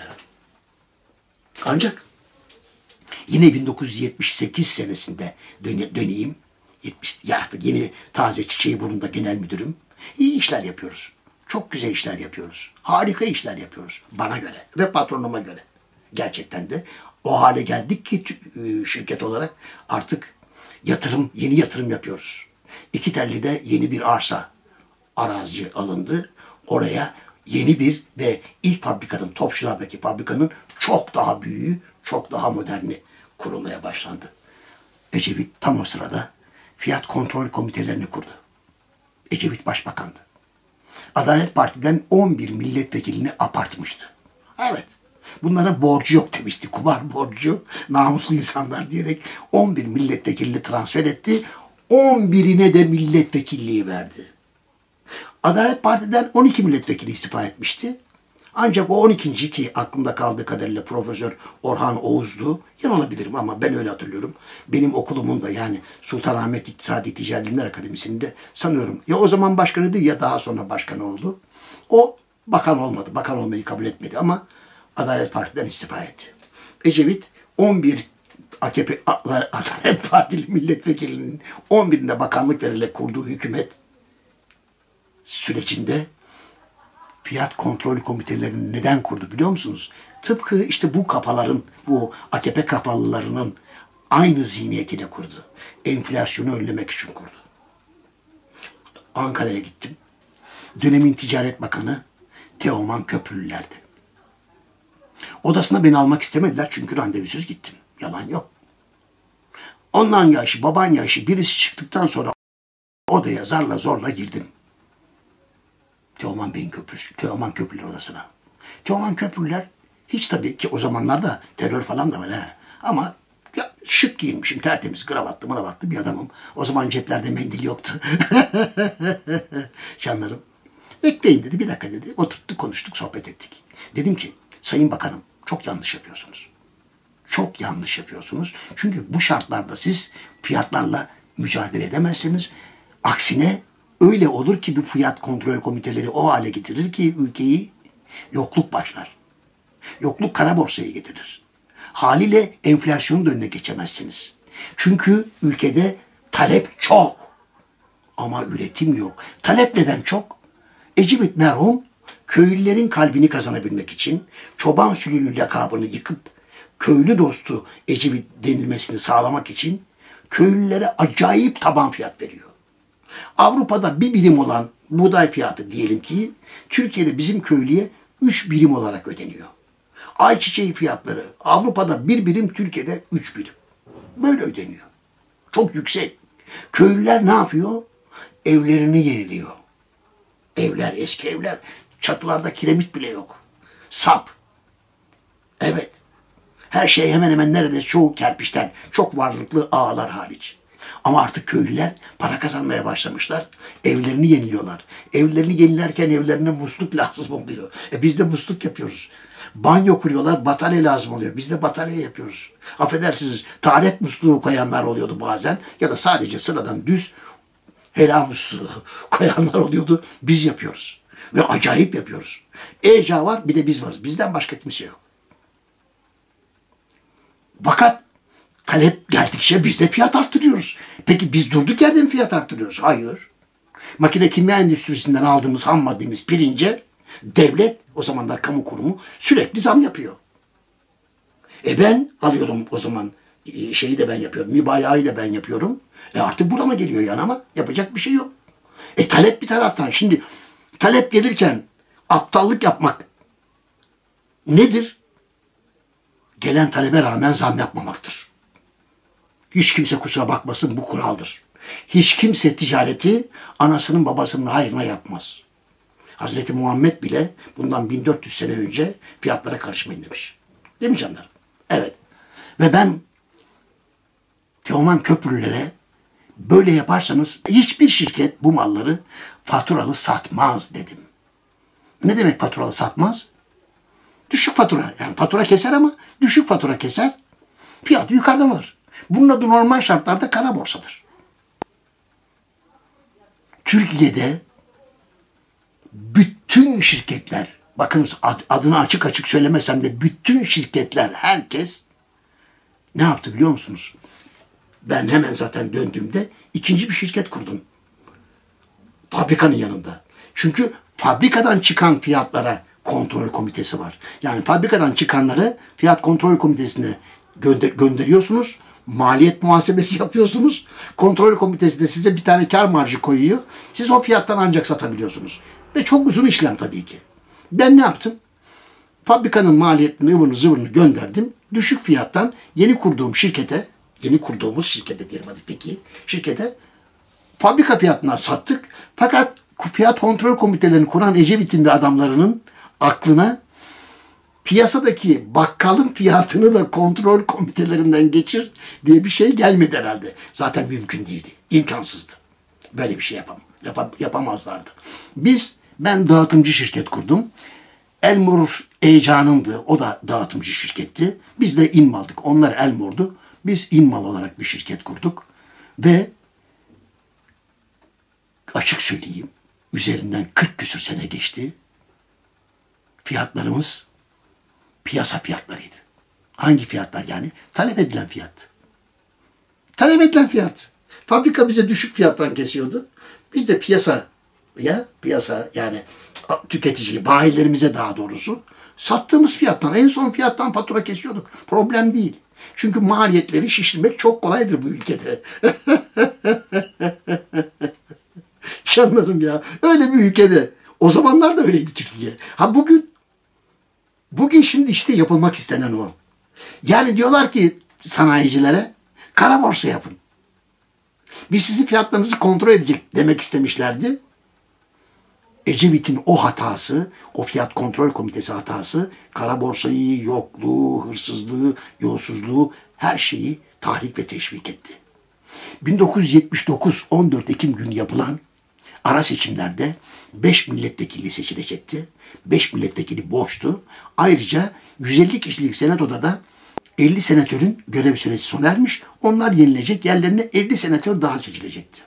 Ancak yine bin dokuz yüz yetmiş sekiz senesinde dön döneyim. yetmiş, ya artık yeni taze çiçeği burnunda genel müdürüm. İyi işler yapıyoruz. Çok güzel işler yapıyoruz. Harika işler yapıyoruz. Bana göre ve patronuma göre. Gerçekten de o hale geldik ki şirket olarak artık yatırım, yeni yatırım yapıyoruz. İkitelli'de yeni bir arsa arazi alındı. Oraya yeni bir ve ilk fabrikanın, Topçular'daki fabrikanın çok daha büyüğü, çok daha moderni kurulmaya başlandı. Ecevit tam o sırada fiyat kontrol komitelerini kurdu. Ecevit başbakandı. Adalet Parti'den on bir milletvekilini apartmıştı. Evet. Bunlara borcu yok demişti. Kumar borcu, namuslu insanlar diyerek on bir milletvekilini transfer etti. on birine de milletvekilliği verdi. Adalet Parti'den on iki milletvekili istifa etmişti. Ancak o on ikinci ki aklımda kaldığı kadarıyla Profesör Orhan Oğuz'du. Yanılabilirim ama ben öyle hatırlıyorum. Benim okulumun da yani Sultanahmet İktisadi Ticari Bilimler Akademisi'nde sanıyorum ya o zaman başkanıydı ya daha sonra başkanı oldu. O bakan olmadı. Bakan olmayı kabul etmedi ama Adalet Parti'den istifa etti. Ecevit on bir A K P Adalet Partili milletvekilinin on birine bakanlık verilerek kurduğu hükümet sürecinde fiyat kontrol komitelerini neden kurdu biliyor musunuz? Tıpkı işte bu kafaların, bu A K P kafalılarının aynı zihniyetiyle kurdu. Enflasyonu önlemek için kurdu. Ankara'ya gittim. Dönemin Ticaret Bakanı Teoman Köprülüler'di. Odasına beni almak istemediler çünkü randevusuz gittim. Yalan yok. Ondan yaşı, baban yaşı birisi çıktıktan sonra odaya zarla zorla girdim. Teoman Bey'in köprüsü, Teoman Köprülüler odasına. Teoman Köprülüler hiç tabii ki o zamanlarda terör falan da var ha. Ama ya, şık giyinmişim, tertemiz, kravatlı, maravatlı bir adamım. O zaman ceplerde mendil yoktu. Şanlarım. Bekleyin dedi, bir dakika dedi. Oturttuk, konuştuk, sohbet ettik. Dedim ki, Sayın Bakanım çok yanlış yapıyorsunuz. Çok yanlış yapıyorsunuz. Çünkü bu şartlarda siz fiyatlarla mücadele edemezsiniz. Aksine öyle olur ki bu fiyat kontrol komiteleri o hale getirir ki ülkeyi yokluk başlar. Yokluk kara borsaya getirir. Haliyle enflasyonun da önüne geçemezsiniz. Çünkü ülkede talep çok ama üretim yok. Talep neden çok? Ecevit merhum köylülerin kalbini kazanabilmek için çoban sülülü lakabını yıkıp köylü dostu Ecevit denilmesini sağlamak için köylülere acayip taban fiyat veriyor. Avrupa'da bir birim olan buğday fiyatı diyelim ki Türkiye'de bizim köylüye üç birim olarak ödeniyor. Ayçiçeği fiyatları Avrupa'da bir birim, Türkiye'de üç birim. Böyle ödeniyor. Çok yüksek. Köylüler ne yapıyor? Evlerini yeniliyor. Evler, eski evler. Çatılarda kiremit bile yok. Sap. Evet. Her şey hemen hemen neredeyse çoğu kerpiçten. Çok varlıklı ağalar hariç. Ama artık köylüler para kazanmaya başlamışlar. Evlerini yeniliyorlar. Evlerini yenilerken evlerine musluk lazım oluyor. E biz de musluk yapıyoruz. Banyo kuruyorlar, batarya lazım oluyor. Biz de batarya yapıyoruz. Affedersiniz, taharet musluğu koyanlar oluyordu bazen. Ya da sadece sıradan düz helal musluğu koyanlar oluyordu. Biz yapıyoruz. Ve acayip yapıyoruz. E-ca var, bir de biz varız. Bizden başka kimse yok. Fakat talep geldikçe biz de fiyat arttırıyoruz. Peki biz durduk yerde mi fiyat arttırıyoruz? Hayır. Makine kimya endüstrisinden aldığımız ham maddemiz pirince Devlet, o zamanlar kamu kurumu, sürekli zam yapıyor. E ben alıyorum o zaman, şeyi de ben yapıyorum, mübayayı da ben yapıyorum. E artık burama geliyor yani, ama yapacak bir şey yok. E talep bir taraftan. Şimdi talep gelirken aptallık yapmak nedir? Gelen talebe rağmen zam yapmamaktır. Hiç kimse kusura bakmasın, bu kuraldır. Hiç kimse ticareti anasının babasının hayrına yapmaz. Hazreti Muhammed bile bundan bin dört yüz sene önce fiyatlara karışmayın demiş. Değil mi canlarım? Evet. Ve ben Teoman Köprülülere böyle yaparsanız hiçbir şirket bu malları faturalı satmaz dedim. Ne demek faturalı satmaz? Düşük fatura. Yani fatura keser ama düşük fatura keser. Fiyatı yukarıdan alır. Bunun adı normal şartlarda kara borsadır. Türkiye'de bütün şirketler, bakınız adını açık açık söylemesem de bütün şirketler, herkes ne yaptı biliyor musunuz? Ben hemen zaten döndüğümde ikinci bir şirket kurdum. Fabrikanın yanında. Çünkü fabrikadan çıkan fiyatlara kontrol komitesi var. Yani fabrikadan çıkanları fiyat kontrol komitesine gönder gönderiyorsunuz. Maliyet muhasebesi yapıyorsunuz. Kontrol komitesi de size bir tane kar marjı koyuyor. Siz o fiyattan ancak satabiliyorsunuz. Ve çok uzun işlem tabii ki. Ben ne yaptım? Fabrikanın maliyetini, ıvırını zıvırını gönderdim. Düşük fiyattan yeni kurduğum şirkete, yeni kurduğumuz şirkete diyelim hadi peki, şirkete fabrika fiyatına sattık. Fakat fiyat kontrol komitelerini kuran Ecevit'in ve adamlarının aklına piyasadaki bakkalın fiyatını da kontrol komitelerinden geçir diye bir şey gelmedi herhalde. Zaten mümkün değildi. İmkansızdı. Böyle bir şey yapam, yap, yapamazlardı. Biz, ben dağıtımcı şirket kurdum. Elmur Ecan'ındı. O da dağıtımcı şirketti. Biz de İnmal'dık. Onlar Elmur'du. Biz İnmal olarak bir şirket kurduk. Ve açık söyleyeyim, üzerinden kırk küsür sene geçti. Fiyatlarımız piyasa fiyatlarıydı. Hangi fiyatlar yani? Talep edilen fiyat. Talep edilen fiyat. Fabrika bize düşük fiyattan kesiyordu. Biz de piyasa ya piyasa yani tüketiciyi, bayilerimize daha doğrusu sattığımız fiyattan, en son fiyattan fatura kesiyorduk. Problem değil. Çünkü maliyetleri şişirmek çok kolaydır bu ülkede. Canlarım ya. Öyle bir ülkede. O zamanlar da öyleydi Türkiye. Ha bugün bugün şimdi işte yapılmak istenen o. Yani diyorlar ki sanayicilere kara borsa yapın. Biz sizin fiyatlarınızı kontrol edecek demek istemişlerdi. Ecevit'in o hatası, o fiyat kontrol komitesi hatası, kara borsayı, yokluğu, hırsızlığı, yolsuzluğu, her şeyi tahrik ve teşvik etti. bin dokuz yüz yetmiş dokuz on dört Ekim günü yapılan ara seçimlerde beş milletvekili seçilecekti. beş milletvekili boştu. Ayrıca yüz elli kişilik senatoda da elli senatörün görev süresi sona ermiş. Onlar yenilecek, yerlerine elli senatör daha seçilecekti.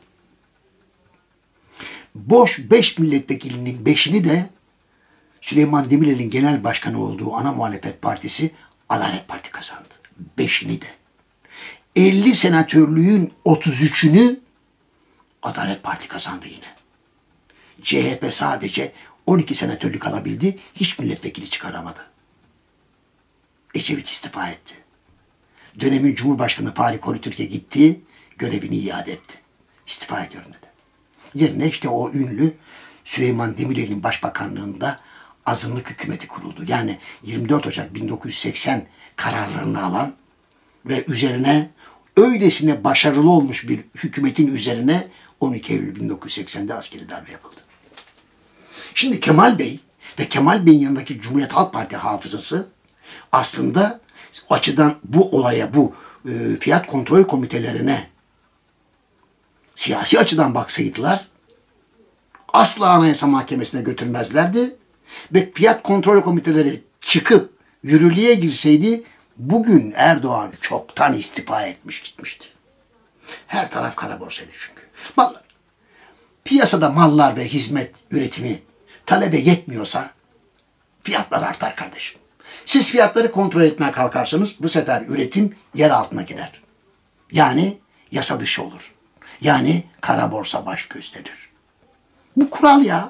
Boş beş milletvekilinin beşini de Süleyman Demirel'in genel başkanı olduğu ana muhalefet partisi Adalet Parti kazandı. Beşini de. elli senatörlüğün otuz üçünü Adalet Parti kazandı yine. C H P sadece on iki senatörlük alabildi, hiç milletvekili çıkaramadı. Ecevit istifa etti. Dönemin Cumhurbaşkanı Fahri Korutürk'e gitti, görevini iade etti. İstifa ediyorum dedi. Yerine işte o ünlü Süleyman Demirel'in başbakanlığında azınlık hükümeti kuruldu. Yani yirmi dört Ocak bin dokuz yüz seksen kararlarını alan ve üzerine öylesine başarılı olmuş bir hükümetin üzerine on iki Eylül bin dokuz yüz seksende askeri darbe yapıldı. Şimdi Kemal Bey ve Kemal Bey'in yanındaki Cumhuriyet Halk Parti hafızası aslında açıdan bu olaya, bu e, fiyat kontrol komitelerine siyasi açıdan baksaydılar asla Anayasa Mahkemesi'ne götürmezlerdi ve fiyat kontrol komiteleri çıkıp yürürlüğe girseydi bugün Erdoğan çoktan istifa etmiş gitmişti. Her taraf kara borsaydı çünkü. Mallar. Piyasada mallar ve hizmet üretimi talebe yetmiyorsa fiyatlar artar kardeşim. Siz fiyatları kontrol etmeye kalkarsanız bu sefer üretim yer altına girer. Yani yasa dışı olur. Yani kara borsa baş gösterir. Bu kural ya.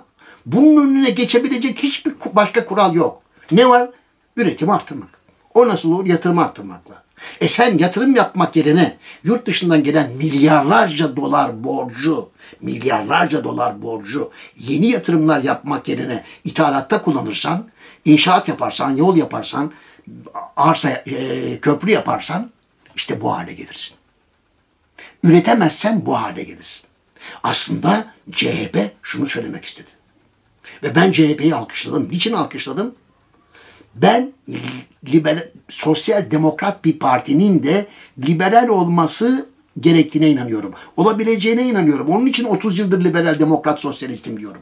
Bunun önüne geçebilecek hiçbir başka kural yok. Ne var? Üretimi arttırmak. O nasıl olur? Yatırım arttırmakla. E sen yatırım yapmak yerine yurt dışından gelen milyarlarca dolar borcu, milyarlarca dolar borcu yeni yatırımlar yapmak yerine ithalatta kullanırsan, inşaat yaparsan, yol yaparsan, arsa, e, köprü yaparsan işte bu hale gelirsin. Üretemezsen bu hale gelirsin. Aslında C H P şunu söylemek istedi. Ve ben C H P'yi alkışladım. Niçin alkışladım? Ben liberal, sosyal demokrat bir partinin de liberal olması gerektiğine inanıyorum. Olabileceğine inanıyorum. Onun için otuz yıldır liberal demokrat sosyalistim diyorum.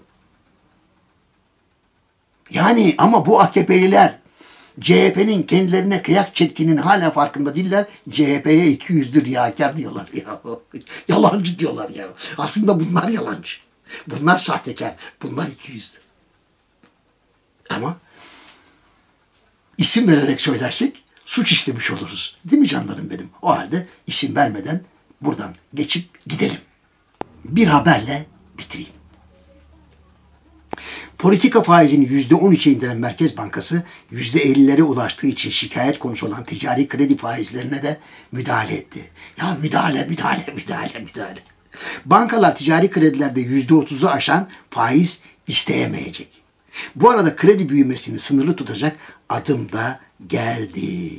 Yani ama bu A K P'liler C H P'nin kendilerine kıyak çektiğinin hala farkında değiller. C H P'ye iki yüzlü riyakar diyorlar ya. Yalancı diyorlar ya. Aslında bunlar yalancı. Bunlar sahtekar. Bunlar iki yüzlü. Ama isim vererek söylersek suç işlemiş oluruz. Değil mi canlarım benim? O halde isim vermeden buradan geçip gidelim. Bir haberle bitireyim. Politika faizini yüzde on üçe indiren Merkez Bankası yüzde ellilere ulaştığı için şikayet konusu olan ticari kredi faizlerine de müdahale etti. Ya müdahale, müdahale, müdahale, müdahale. Bankalar ticari kredilerde yüzde otuzu aşan faiz isteyemeyecek. Bu arada kredi büyümesini sınırlı tutacak adım da geldi.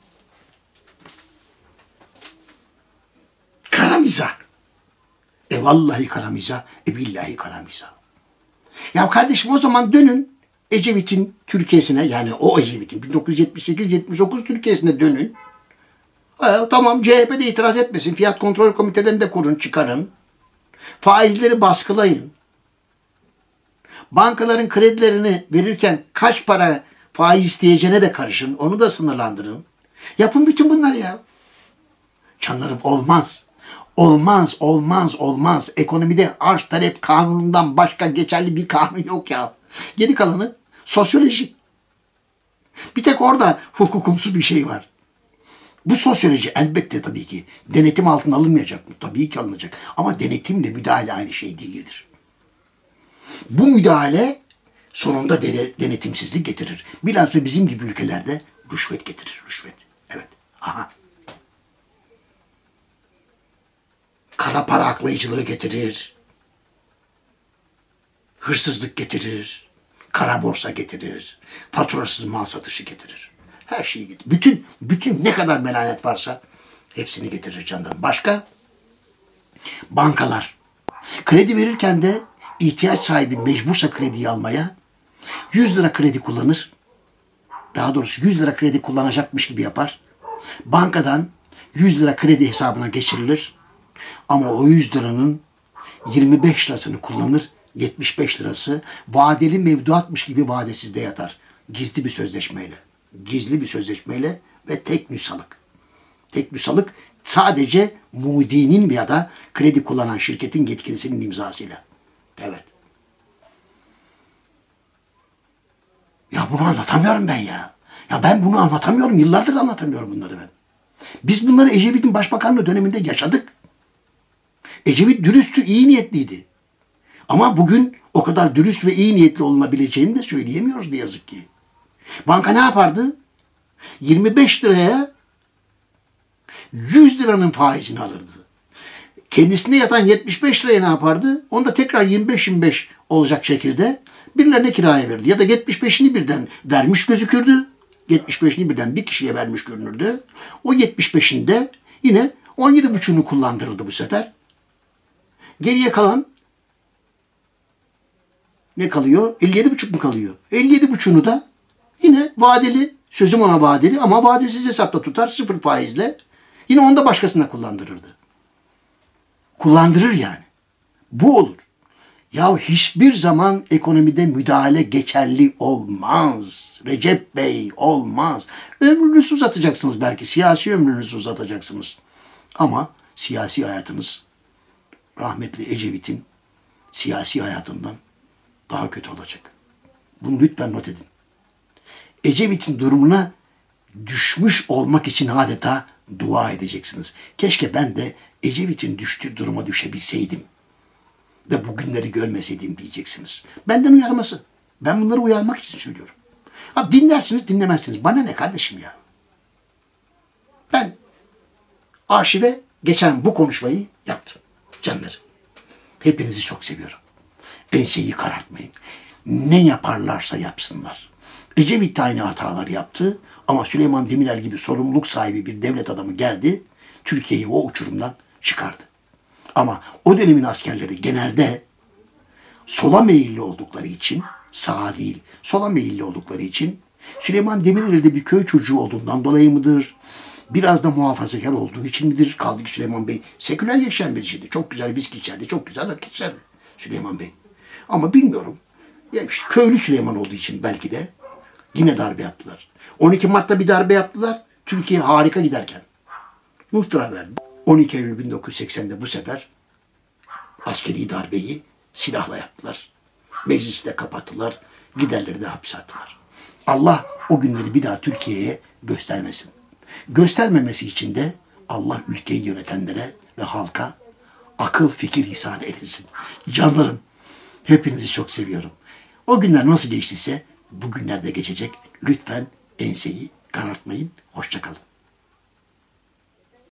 Kara mizah. E vallahi kara mizah, e billahi kara mizah. Ya kardeşim o zaman dönün Ecevit'in Türkiye'sine, yani o Ecevit'in bin dokuz yüz yetmiş sekiz yetmiş dokuz Türkiye'sine dönün. E, tamam C H P de itiraz etmesin. Fiyat kontrol komitelerini de kurun, çıkarın. Faizleri baskılayın. Bankaların kredilerini verirken kaç para faiz isteyeceğine de karışın. Onu da sınırlandırın. Yapın bütün bunları ya. Canlarım olmaz. Olmaz, olmaz, olmaz. Ekonomide arz talep kanunundan başka geçerli bir kanun yok ya. Geri kalanı sosyoloji. Bir tek orada hukukumsu bir şey var. Bu sosyoloji elbette tabii ki denetim altına alınmayacak mı? Tabii ki alınacak. Ama denetimle müdahale aynı şey değildir. Bu müdahale sonunda denetimsizlik getirir. Bilhassa bizim gibi ülkelerde rüşvet getirir. Rüşvet. Evet. Aha. Kara para aklayıcılığı getirir. Hırsızlık getirir. Kara borsa getirir. Faturasız mal satışı getirir. Her şeyi getirir. Bütün, bütün ne kadar melanet varsa hepsini getirir canlarım. Başka? Bankalar. Kredi verirken de ihtiyaç sahibi mecbursa krediyi almaya yüz lira kredi kullanır. Daha doğrusu yüz lira kredi kullanacakmış gibi yapar. Bankadan yüz lira kredi hesabına geçirilir. Ama o yüz liranın yirmi beş lirasını kullanır. yetmiş beş lirası vadeli mevduatmış gibi vadesizde yatar. Gizli bir sözleşmeyle. Gizli bir sözleşmeyle ve tek müsalık. Tek müsalık sadece mudinin ya da kredi kullanan şirketin yetkilisinin imzasıyla. Evet. Ya bunu anlatamıyorum ben ya. Ya ben bunu anlatamıyorum. Yıllardır anlatamıyorum bunları ben. Biz bunları Ecevit'in başbakanlığı döneminde yaşadık. Ecevit dürüsttü, iyi niyetliydi. Ama bugün o kadar dürüst ve iyi niyetli olunabileceğini de söyleyemiyoruz ne yazık ki. Banka ne yapardı? yirmi beş liraya yüz liranın faizini alırdı. Kendisine yatan yetmiş beş liraya ne yapardı? Onu da tekrar yirmi beş yirmi beş olacak şekilde birilerine kiraya verirdi. Ya da yetmiş beşini birden vermiş gözükürdü. yetmiş beşini birden bir kişiye vermiş görünürdü. O yetmiş beşinde yine on yedi buçuğunu kullandırırdı bu sefer. Geriye kalan ne kalıyor? elli yedi buçuk mu kalıyor? elli yedi buçuğunu da yine vadeli, sözüm ona vadeli ama vadesiz hesapta tutar sıfır faizle. Yine onu da başkasına kullandırırdı. Kullandırır yani. Bu olur. Ya hiçbir zaman ekonomide müdahale geçerli olmaz. Recep Bey olmaz. Ömrünüzü uzatacaksınız belki. Siyasi ömrünüzü uzatacaksınız. Ama siyasi hayatınız rahmetli Ecevit'in siyasi hayatından daha kötü olacak. Bunu lütfen not edin. Ecevit'in durumuna düşmüş olmak için adeta dua edeceksiniz. Keşke ben de Ecevit'in düştüğü duruma düşebilseydim. ve bugünleri görmeseydim diyeceksiniz. Benden uyarması. Ben bunları uyarmak için söylüyorum. Ha, dinlersiniz dinlemezsiniz. Bana ne kardeşim ya? Ben arşive geçen bu konuşmayı yaptım. Canlarım. Hepinizi çok seviyorum. Enseyi karartmayın. Ne yaparlarsa yapsınlar. Ecevit de aynı hatalar yaptı ama Süleyman Demirel gibi sorumluluk sahibi bir devlet adamı geldi, Türkiye'yi o uçurumdan çıkardı. Ama o dönemin askerleri genelde sola meyilli oldukları için, sağa değil, sola meyilli oldukları için Süleyman Demirel de bir köy çocuğu olduğundan dolayı mıdır? Biraz da muhafazakar olduğu için midir? Kaldı ki Süleyman Bey seküler yaşayan birisiydi. Çok güzel viski içerdi, çok güzel rakı içerdi Süleyman Bey. Ama bilmiyorum. Ya işte köylü Süleyman olduğu için belki de yine darbe yaptılar. on iki Mart'ta bir darbe yaptılar. Türkiye harika giderken. Muhtıra verdi. on iki Eylül bin dokuz yüz seksende bu sefer askeri darbeyi silahla yaptılar. Meclisi de kapattılar. Giderleri de hapse attılar. Allah o günleri bir daha Türkiye'ye göstermesin. Göstermemesi için de Allah ülkeyi yönetenlere ve halka akıl fikir ihsan eylesin. Canlarım, hepinizi çok seviyorum. O günler nasıl geçtiyse bugünlerde geçecek. Lütfen enseyi karartmayın. Hoşça kalın.